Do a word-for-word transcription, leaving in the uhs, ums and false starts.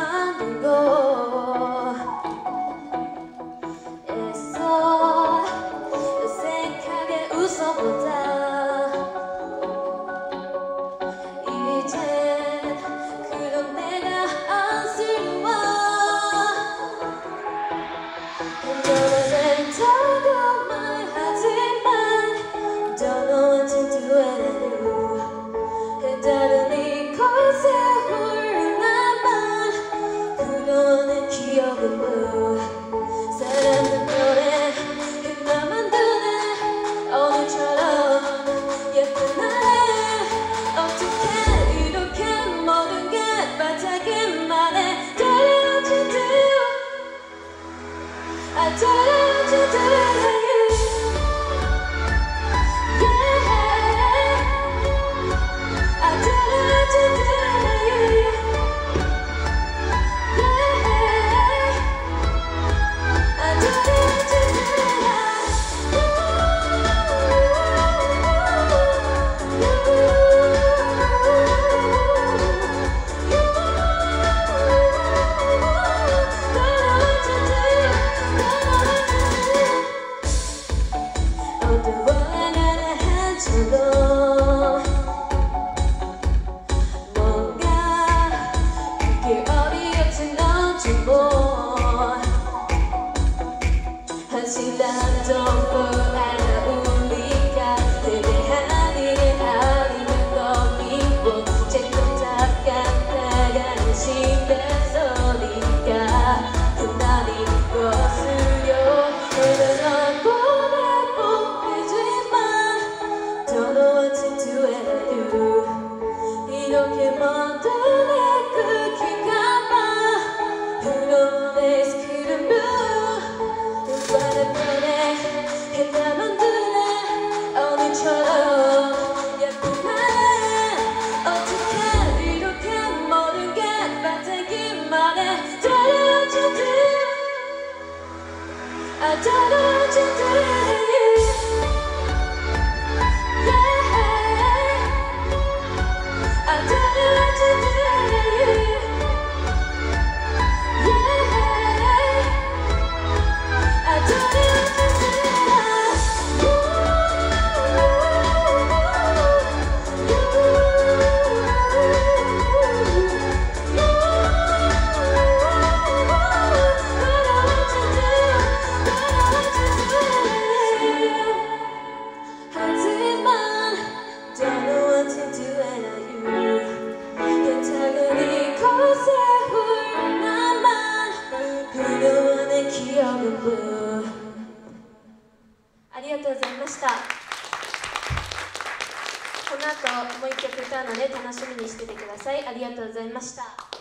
만들고 애써 어색하게 웃어보자. 이젠 그런 내가 안쓰러워. 너는 더도 말하지만 Don't know what to do when I do. 다른 이곳에 홀나만 불어오는 기억은 뭐 사랑은 너네 나만 두네 오늘처럼 예쁜 날에 어떻게 이렇게 모든 게 반짝이만 해. Don't know what to do. I don't know what to do. 이렇게 먼 눈에 끊길까봐 불어오는 스크린 블루 눈바람 보내 해담은 눈에 오늘처럼 예쁜 날에 어떻게 이렇게 모든 게 반짝이만 해. Don't know what to do. I don't know what to do.ありがとうございました。この後もう一曲歌うので楽しみにしててください。ありがとうございました。